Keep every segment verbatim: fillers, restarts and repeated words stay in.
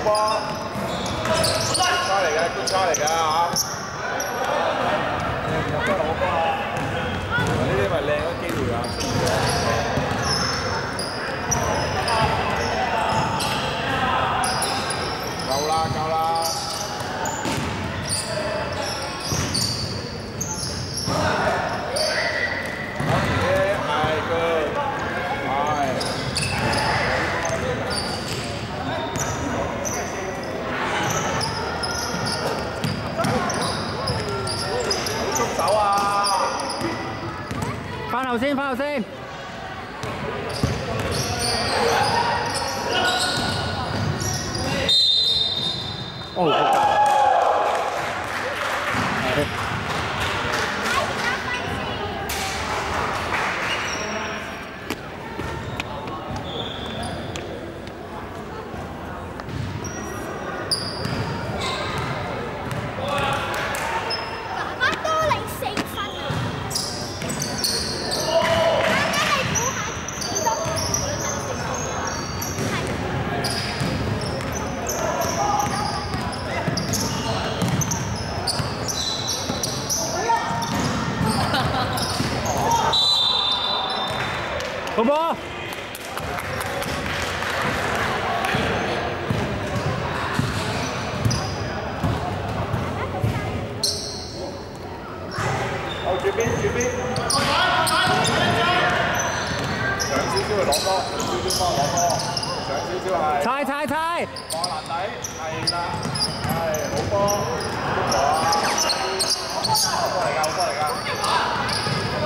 波，差嚟嘅，觀差嚟㗎嚇。入波好波啊！呢啲咪靚嘅機會啊！夠啦，夠啦！係 good， 係。好觸手啊！ 翻後先，翻後先。哦，仆街！好波！ 好，轉邊轉邊，上少少去攞波，少少幫攞波，上少少係。 猜猜猜！ 放籃底，係啦，係好波，好波啊！好波嚟㗎，好波嚟㗎！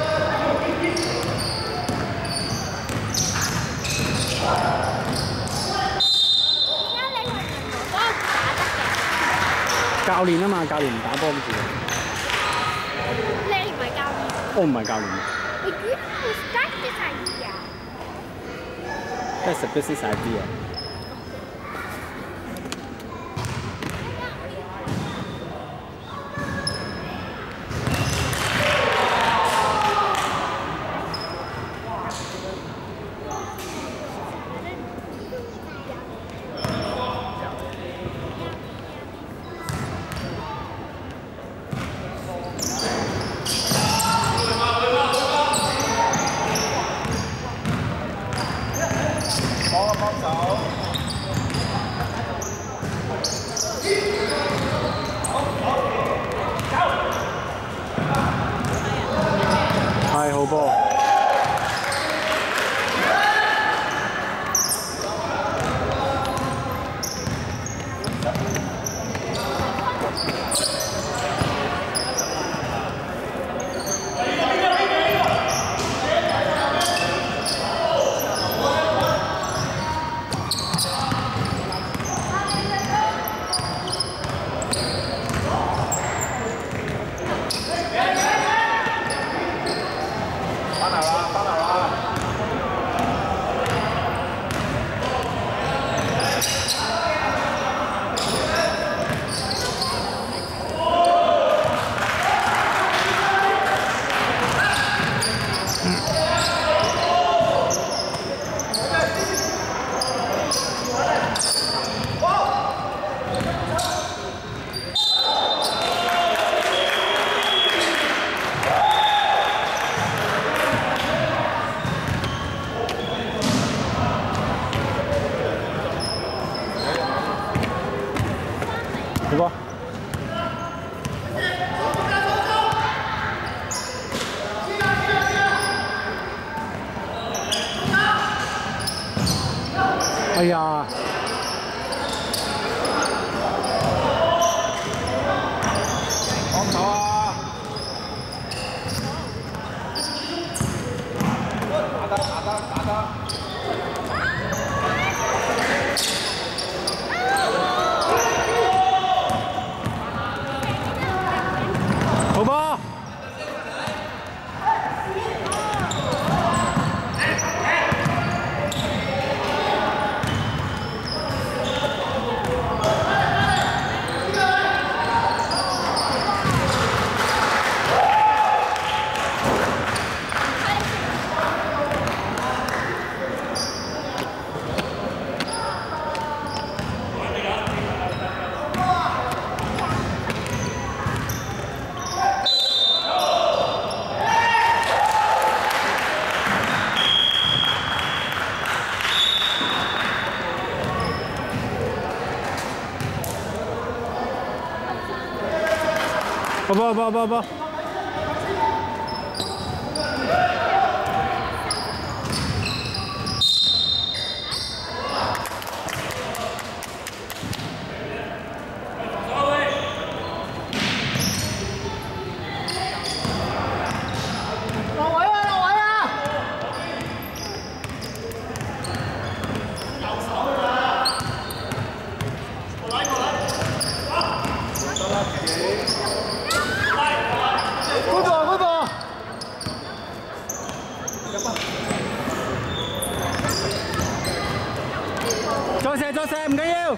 教練啊嘛，教練唔打波咁住。 你唔係教練？ 我唔係教練。 But you have start this idea. That's a business idea. 係好波。好波！哎呀！ 幫手啊！打得打得打得！ 好波！ 好波好波好波！再射再射唔緊要，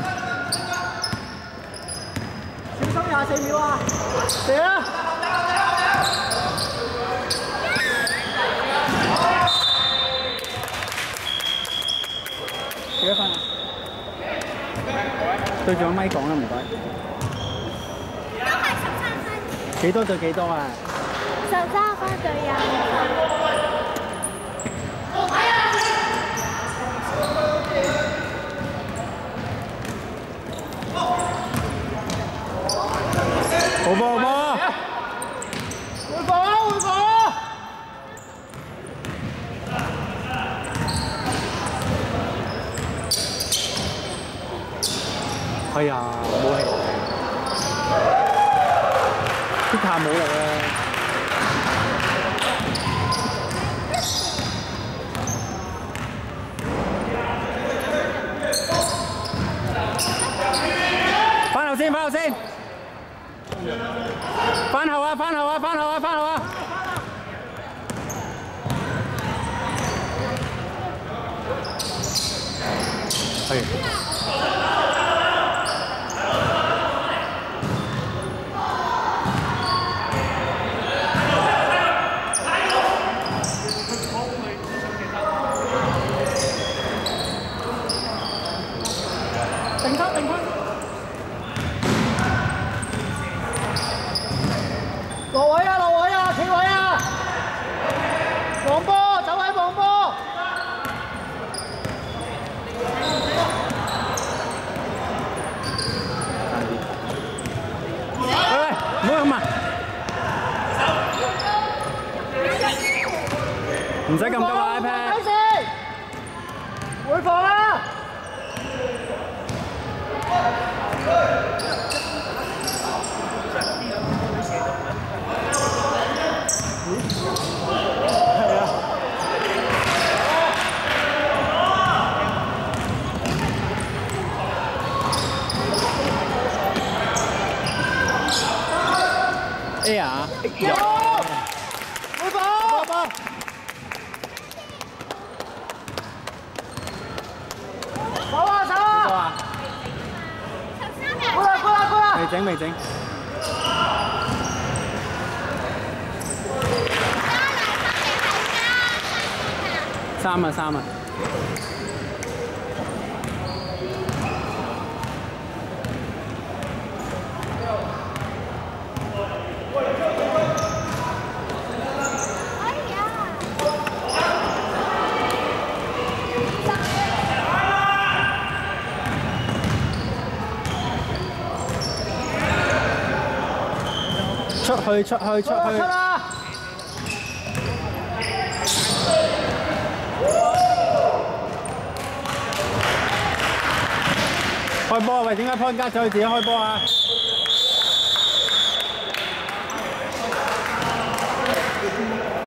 小心廿四秒啊！射啊！幾多分啊？對住個咪講啦，唔該。 都係十三分。 幾多對幾多啊？ 十三分對廿五分。 好波好波！換防啊換防啊！哎呀，冇氣，啲太冇力啦！翻後先，翻後先。 翻後啊！翻後啊！翻後啊！翻後啊！係。定分定分。 落位啊！落位啊！企位啊！黃波，走位黃波。喂喂，唔好咁啊！唔使咁急啊 ，iPad。回防啊！ A 啊！有，回防，防，守啊守啊！過來過來過來！未整未整。三啊三啊！出去出去出去！開波喂，點解潘家走去自己開波啊？